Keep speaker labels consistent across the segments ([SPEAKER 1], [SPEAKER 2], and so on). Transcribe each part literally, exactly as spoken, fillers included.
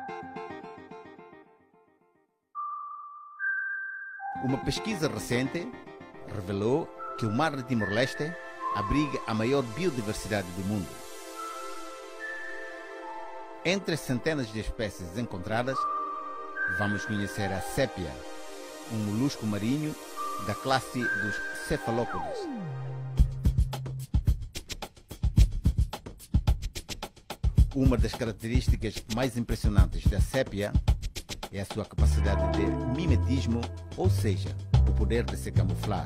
[SPEAKER 1] Uma pesquisa recente revelou que o mar de Timor-Leste abriga a maior biodiversidade do mundo. Entre as centenas de espécies encontradas, vamos conhecer a sépia, um molusco marinho da classe dos cefalópodes. Uma das características mais impressionantes da sépia é a sua capacidade de mimetismo, ou seja, o poder de se camuflar.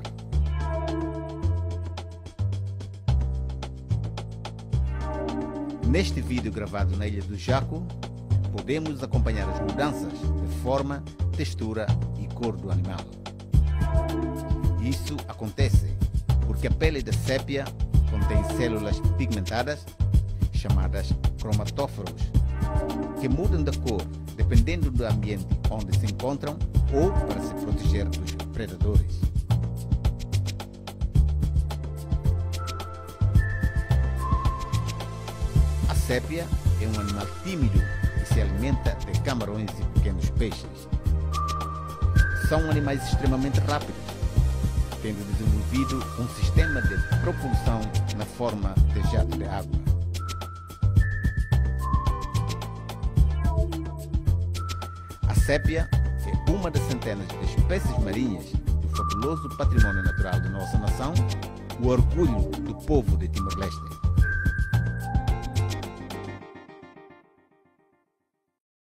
[SPEAKER 1] Neste vídeo gravado na Ilha do Jaco, podemos acompanhar as mudanças de forma, textura e cor do animal. Isso acontece porque a pele da sépia contém células pigmentadas, chamadas cromatóforos, que mudam de cor dependendo do ambiente onde se encontram ou para se proteger dos predadores. A sépia é um animal tímido e se alimenta de camarões e pequenos peixes. São animais extremamente rápidos, tendo desenvolvido um sistema de propulsão na forma de jato de água. A sépia é uma das centenas de espécies marinhas do fabuloso patrimônio natural da nossa nação, o orgulho do povo de Timor-Leste.